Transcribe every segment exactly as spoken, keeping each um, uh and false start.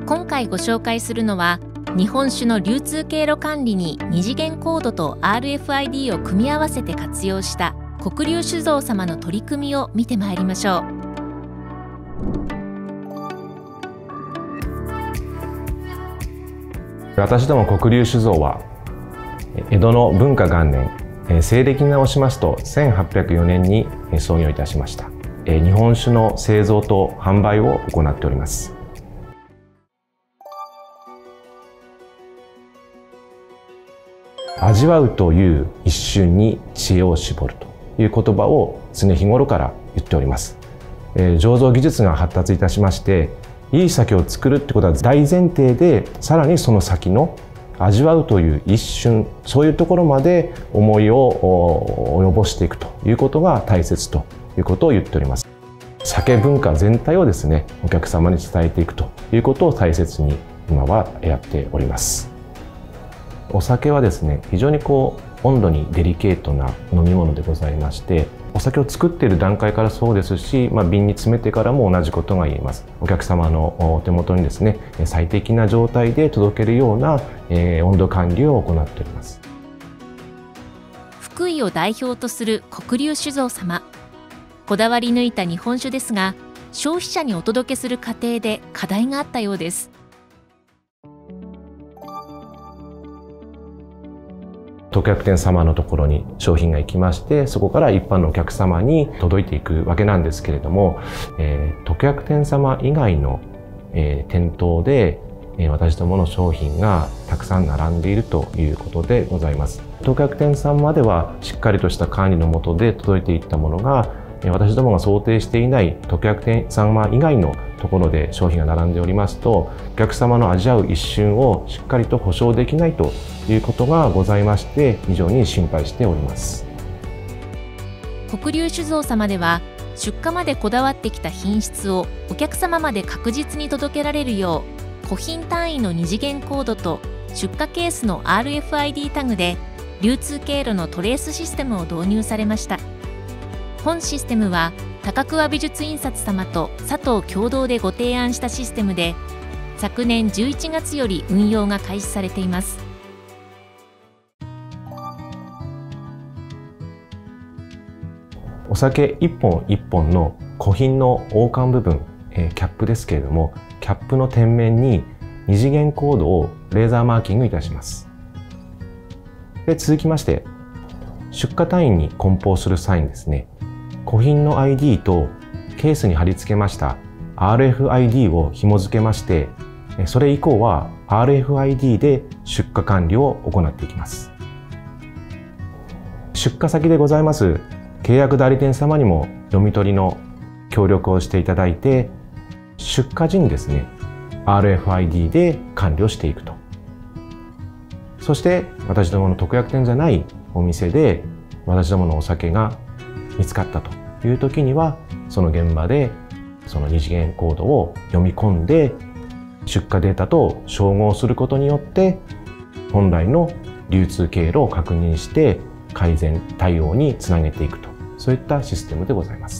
今回ご紹介するのは、日本酒の流通経路管理に二次元コードと アールエフアイディー を組み合わせて活用した黒龍酒造様の取り組みを見てまいりましょう。 私ども黒龍酒造は江戸の文化元年、西暦に直しますとせんはっぴゃくよねんに創業いたしました。日本酒の製造と販売を行っております。味わうという一瞬に知恵を絞るという言葉を常日頃から言っております。醸造技術が発達いたしまして、いい酒を作るってことは大前提で、さらにその先の味わうという一瞬、そういうところまで思いを及ぼしていくということが大切ということを言っております。酒文化全体をですね、お客様に伝えていくということを大切に今はやっております。お酒はですね、非常にこう温度にデリケートな飲み物でございまして、お酒を作っている段階からそうですし、まあ、瓶に詰めてからも同じことが言えます。お客様のお手元にですね、最適な状態で届けるような、えー、温度管理を行っております。 福井を代表とする黒龍酒造様。こだわり抜いた日本酒ですが、消費者にお届けする過程で課題があったようです。 特約店様のところに商品が行きまして、そこから一般のお客様に届いていくわけなんですけれども、えー、特約店様以外の、えー、店頭で、えー、私どもの商品がたくさん並んでいるということでございます。特約店様ではしっかりとした管理の下で届いていったものが、私どもが想定していない特約店様以外のところで商品が並んでおりますと、お客様の味わう一瞬をしっかりと保証できないということがございまして、非常に心配しております。 黒龍酒造様では、出荷までこだわってきた品質をお客様まで確実に届けられるよう、古品単位の二次元コードと出荷ケースの アールエフアイディー タグで流通経路のトレースシステムを導入されました。本システムは高桑美術印刷様と佐藤共同でご提案したシステムで、昨年じゅういちがつより運用が開始されています。 お酒一本一本の古品の王冠部分、えー、キャップですけれども、キャップの天面に二次元コードをレーザーマーキングいたします。で、続きまして、出荷単位に梱包する際にですね、古品の アイディー とケースに貼り付けました アールエフアイディー を紐付けまして、それ以降は アールエフアイディー で出荷管理を行っていきます。出荷先でございます契約代理店様にも読み取りの協力をしていただいて、出荷時にですね アールエフアイディー で管理をしていくと。そして私どもの特約店じゃないお店で私どものお酒が見つかったという時には、その現場でその二次元コードを読み込んで出荷データと照合することによって本来の流通経路を確認して改善対応につなげていくと、そういったシステムでございます。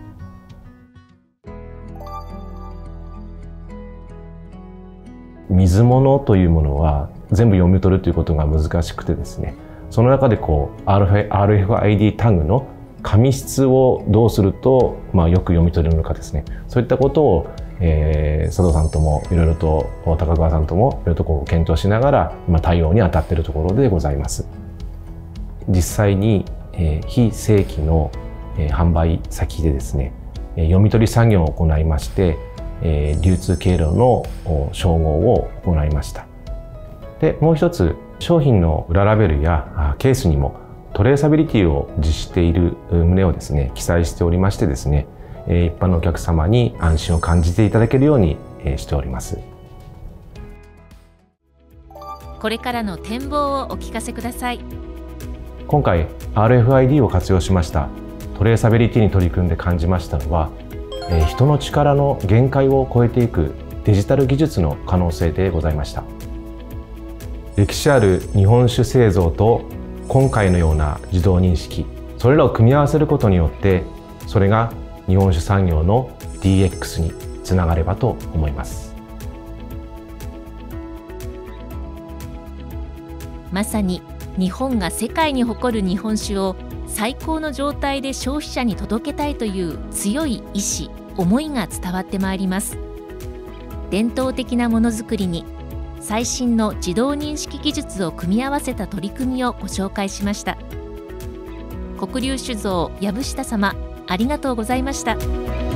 水物というものは全部読み取るということが難しくてですね、その中でこう アールエフアイディー タグの紙質をどうすると、まあ、よく読み取れるのかですね、そういったことを、えー、佐藤さんともいろいろと高桑さんともいろいろとこう検討しながら今対応に当たっているところでございます。実際に、えー、非正規の、えー、販売先でですね、えー、読み取り作業を行いまして、えー、流通経路の照合を行いました。で、もう一つ商品の裏ラベルやケースにもトレーサビリティを実施している旨をですね、記載しておりましてですね、一般のお客様に安心を感じていただけるようにしております。 これからの展望をお聞かせください。 今回 アールエフアイディー を活用しましたトレーサビリティに取り組んで感じましたのは、人の力の限界を超えていくデジタル技術の可能性でございました。歴史ある日本酒製造と今回のような自動認識、それらを組み合わせることによって、それが日本酒産業の ディーエックス につながればと思います。 まさに日本が世界に誇る日本酒を最高の状態で消費者に届けたいという強い意志、思いが伝わってまいります。伝統的なものづくりに最新の自動認識技術を組み合わせた取り組みをご紹介しました。黒龍酒造藪下様、ありがとうございました。